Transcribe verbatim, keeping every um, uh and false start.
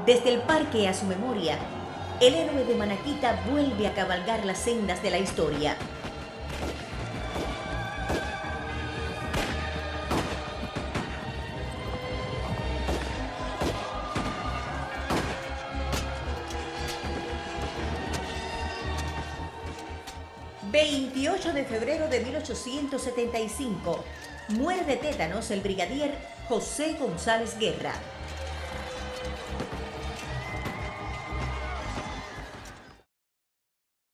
Desde el parque a su memoria, el héroe de Manaquita vuelve a cabalgar las sendas de la historia. veintiocho de febrero de mil ochocientos setenta y cinco, muere de tétanos el brigadier José González Guerra.